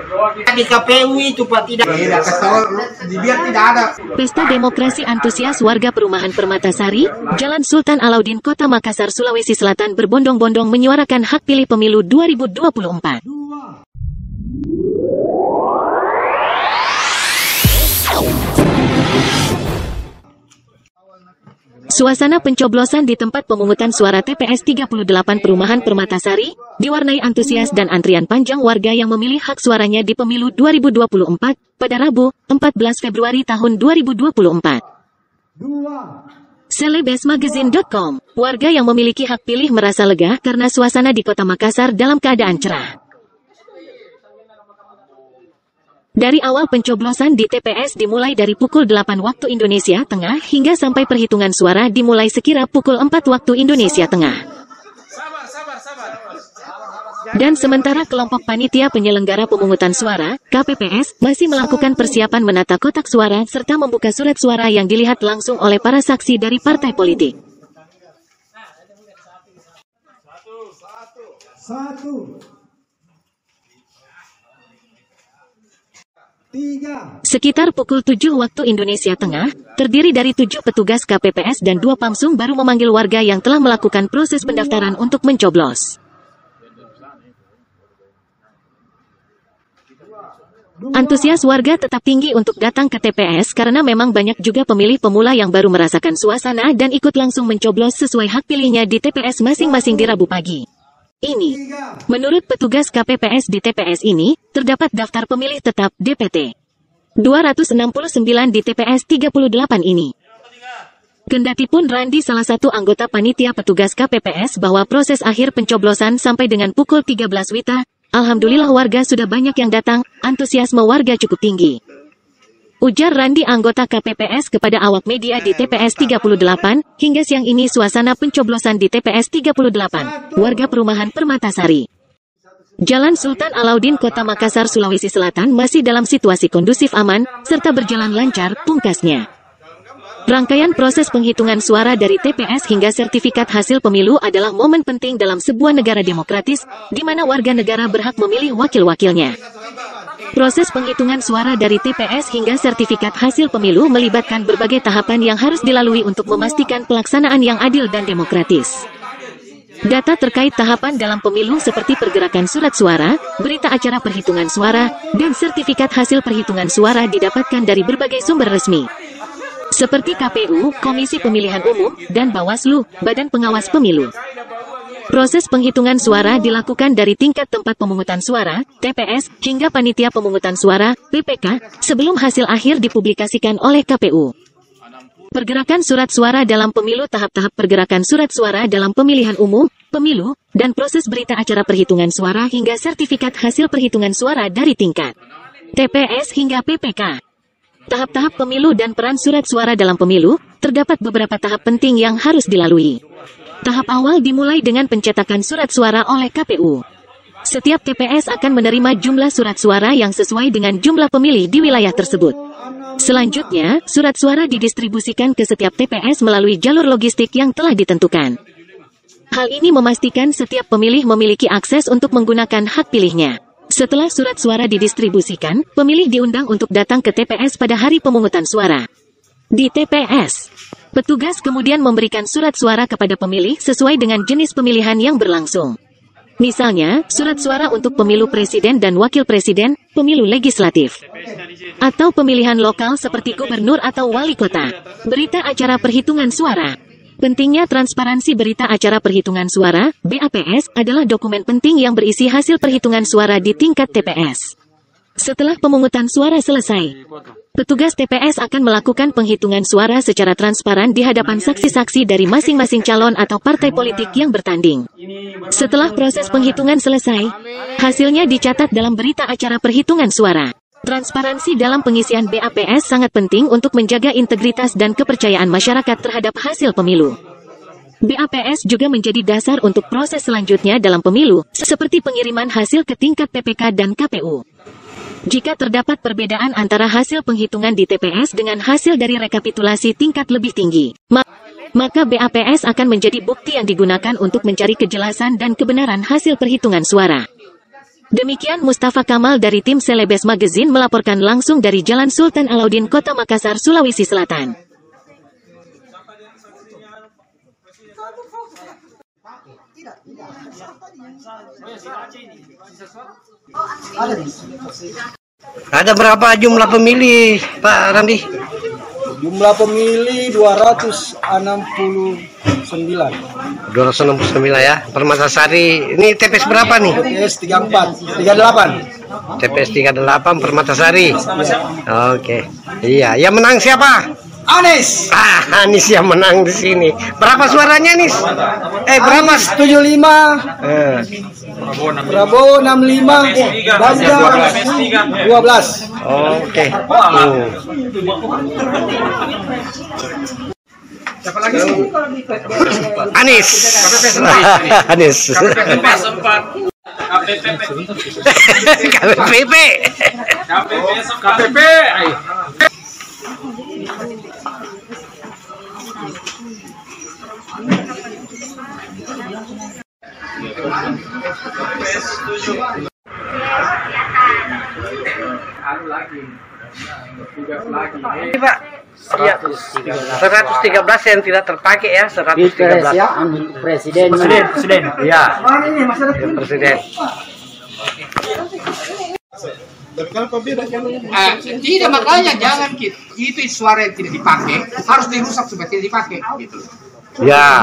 Di KPU itu Pak tidak ada. Pesta demokrasi antusias warga perumahan Permatasari, Jalan Sultan Alauddin, Kota Makassar, Sulawesi Selatan berbondong-bondong menyuarakan hak pilih pemilu 2024. Suasana pencoblosan di tempat pemungutan suara TPS 38 Perumahan Permatasari diwarnai antusias dan antrian panjang warga yang memilih hak suaranya di pemilu 2024 pada Rabu, 14 Februari tahun 2024. Celebesmagazine.com, warga yang memiliki hak pilih merasa lega karena suasana di Kota Makassar dalam keadaan cerah. Dari awal pencoblosan di TPS dimulai dari pukul 8 waktu Indonesia Tengah hingga sampai perhitungan suara dimulai sekira pukul 4 waktu Indonesia Tengah. Dan sementara kelompok panitia penyelenggara pemungutan suara, KPPS, masih melakukan persiapan menata kotak suara serta membuka surat suara yang dilihat langsung oleh para saksi dari partai politik. Sekitar pukul 7 waktu Indonesia Tengah, terdiri dari 7 petugas KPPS dan 2 Pamsung baru memanggil warga yang telah melakukan proses pendaftaran untuk mencoblos. Antusias warga tetap tinggi untuk datang ke TPS karena memang banyak juga pemilih pemula yang baru merasakan suasana dan ikut langsung mencoblos sesuai hak pilihnya di TPS masing-masing di Rabu pagi. Ini, menurut petugas KPPS di TPS ini, terdapat daftar pemilih tetap DPT 269 di TPS 38 ini. Kendatipun Randi salah satu anggota panitia petugas KPPS bahwa proses akhir pencoblosan sampai dengan pukul 13 WITA, alhamdulillah warga sudah banyak yang datang, antusiasme warga cukup tinggi. Ujar Randi anggota KPPS kepada awak media di TPS 38, hingga siang ini suasana pencoblosan di TPS 38, warga perumahan Permatasari, Jalan Sultan Alauddin, Kota Makassar, Sulawesi Selatan masih dalam situasi kondusif aman, serta berjalan lancar, pungkasnya. Rangkaian proses penghitungan suara dari TPS hingga sertifikat hasil pemilu adalah momen penting dalam sebuah negara demokratis, di mana warga negara berhak memilih wakil-wakilnya. Proses penghitungan suara dari TPS hingga sertifikat hasil pemilu melibatkan berbagai tahapan yang harus dilalui untuk memastikan pelaksanaan yang adil dan demokratis. Data terkait tahapan dalam pemilu seperti pergerakan surat suara, berita acara perhitungan suara, dan sertifikat hasil perhitungan suara didapatkan dari berbagai sumber resmi, seperti KPU, Komisi Pemilihan Umum, dan Bawaslu, Badan Pengawas Pemilu. Proses penghitungan suara dilakukan dari tingkat tempat pemungutan suara, TPS, hingga panitia pemungutan suara, PPK, sebelum hasil akhir dipublikasikan oleh KPU. Pergerakan surat suara dalam pemilu, tahap-tahap pergerakan surat suara dalam pemilihan umum, pemilu, dan proses berita acara perhitungan suara hingga sertifikat hasil perhitungan suara dari tingkat TPS hingga PPK. Tahap-tahap pemilu dan peran surat suara dalam pemilu, terdapat beberapa tahap penting yang harus dilalui. Tahap awal dimulai dengan pencetakan surat suara oleh KPU. Setiap TPS akan menerima jumlah surat suara yang sesuai dengan jumlah pemilih di wilayah tersebut. Selanjutnya, surat suara didistribusikan ke setiap TPS melalui jalur logistik yang telah ditentukan. Hal ini memastikan setiap pemilih memiliki akses untuk menggunakan hak pilihnya. Setelah surat suara didistribusikan, pemilih diundang untuk datang ke TPS pada hari pemungutan suara. Di TPS, petugas kemudian memberikan surat suara kepada pemilih sesuai dengan jenis pemilihan yang berlangsung. Misalnya, surat suara untuk pemilu presiden dan wakil presiden, pemilu legislatif, atau pemilihan lokal seperti gubernur atau wali kota. Berita acara perhitungan suara. Pentingnya transparansi berita acara perhitungan suara, BAPS, adalah dokumen penting yang berisi hasil perhitungan suara di tingkat TPS. Setelah pemungutan suara selesai, petugas TPS akan melakukan penghitungan suara secara transparan di hadapan saksi-saksi dari masing-masing calon atau partai politik yang bertanding. Setelah proses penghitungan selesai, hasilnya dicatat dalam berita acara perhitungan suara. Transparansi dalam pengisian BAPS sangat penting untuk menjaga integritas dan kepercayaan masyarakat terhadap hasil pemilu. BAPS juga menjadi dasar untuk proses selanjutnya dalam pemilu, seperti pengiriman hasil ke tingkat PPK dan KPU. Jika terdapat perbedaan antara hasil penghitungan di TPS dengan hasil dari rekapitulasi tingkat lebih tinggi, maka BAPS akan menjadi bukti yang digunakan untuk mencari kejelasan dan kebenaran hasil perhitungan suara. Demikian Mustafa Kamal dari tim Selebes Magazine melaporkan langsung dari Jalan Sultan Alauddin, Kota Makassar, Sulawesi Selatan. Ada berapa jumlah pemilih, Pak Ramdi? Jumlah pemilih 269. 269 ya. Permatasari. Ini TPS berapa nih? TPS 38. TPS 38 Permatasari. Oke. Iya, yang menang siapa? Anies. Anies yang menang di sini. Berapa suaranya, Anies? Berapa? 75. Prabowo 65. Ganjar 12. Oke. Siapa lagi? Anies. Anies. KPP. KPP. Pak. 113 yang tidak terpakai ya, 113. Presiden. Iya. Presiden. Tidak, makanya jangan itu suara yang tidak dipakai harus dirusak supaya tidak dipakai gitu. Ya.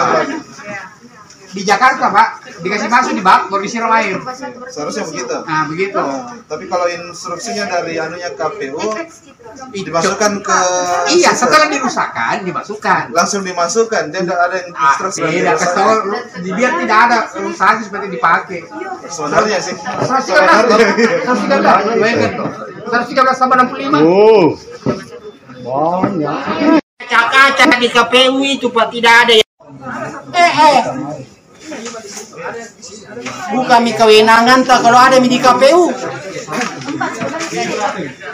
Di Jakarta, Pak, dikasih masuk di bak baru disiram air. Seharusnya begitu. Nah, begitu. Tapi kalau instruksinya dari anunya KPU dimasukkan ke Iya, setelah dirusakkan dimasukkan. langsung dimasukkan, dia tidak ada instruksi. Tidak, biar tidak ada rusakan supaya dipakai. Sebenarnya sih. 113 tambah 65. Kaca-kaca di KPU itu Pak tidak ada ya. Bukan kewenangan tak kalau ada di KPU.